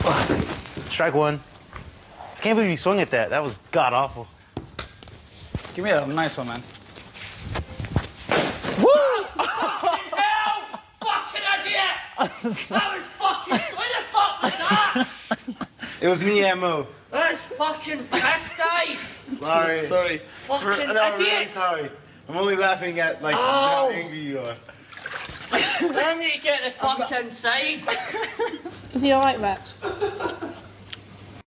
Strike one. I can't believe you swung at that. That was god-awful. Give me a nice one, man. Woo! Fucking hell! Fucking idiot! That was fucking... Where the fuck was that? It was me and Mo. That's fucking piss, guys. Sorry. Sorry. Fucking No, I'm really idiots. sorry. I'm only laughing at, like, how angry you are. I need to get the fuck inside. Is he alright, Rex?